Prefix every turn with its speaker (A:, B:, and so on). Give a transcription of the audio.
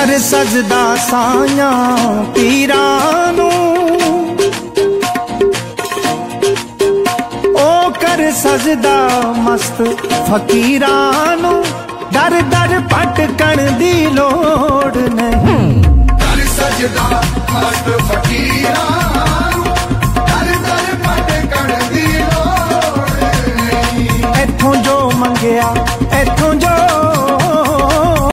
A: कर सजदा साया पीरानू, ओ कर सजदा मस्त फकीरानू, दर दर भटकण दी लोड़ नहीं।
B: कर सजदा मस्त